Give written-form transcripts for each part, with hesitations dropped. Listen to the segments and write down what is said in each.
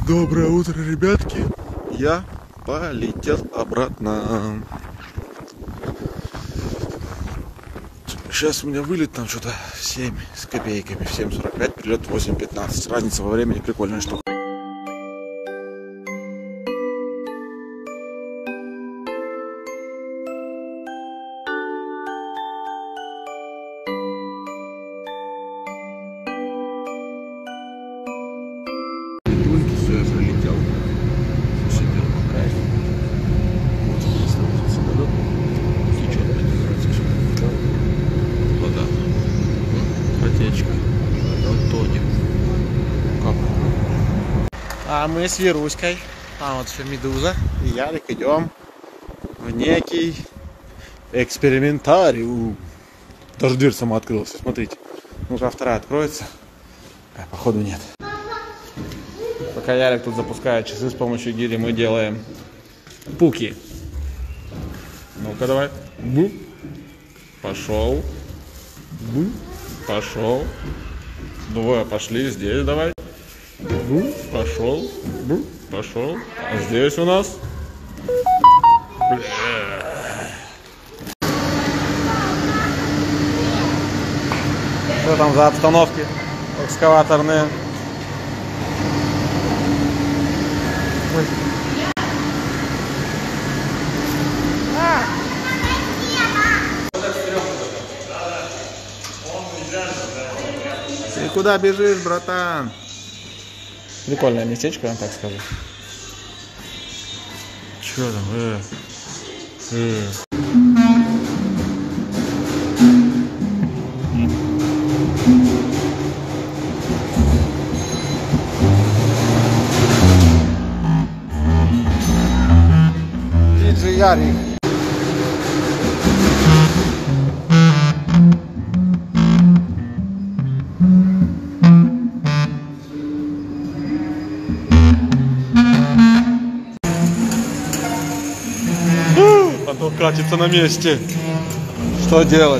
Доброе утро, ребятки. Я полетел обратно. Сейчас у меня вылет там что-то 7 с копейками, в 7:45, прилет 8:15. Разница во времени прикольная штука. Все, я прилетел. Сидел по кайфу. Вот он, самолет. Течет, поднимается все. Вода. Протечка. Вот тонет. Как? А мы с Веруськой, там вот еще Медуза и Ярик идем в некий экспериментариум. Даже дверь сама открылась, смотрите. Ну-ка, вторая откроется. Походу нет. Пока Ярик тут запускает часы с помощью гири, мы делаем пуки. Ну-ка, давай. Бу. Пошел. Бу. Пошел. Двое пошли. Здесь давай. Бу. Пошел. Бу. Пошел. А здесь у нас... Что там за обстановки экскаваторные? Ты куда бежишь, братан? Прикольное местечко, так скажу. Че там? Диджей Ярик. Оно катится на месте. Что делать?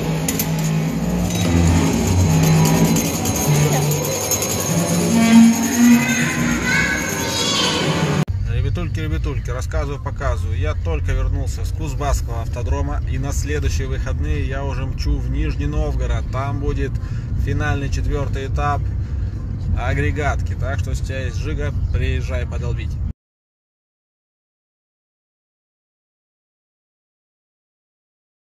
Ребятульки, рассказываю, показываю. Я только вернулся с Кузбасского автодрома, и на следующие выходные я уже мчу в Нижний Новгород. Там будет финальный 4-й этап агрегатки. Так что, если у тебя есть жига, приезжай подолбить.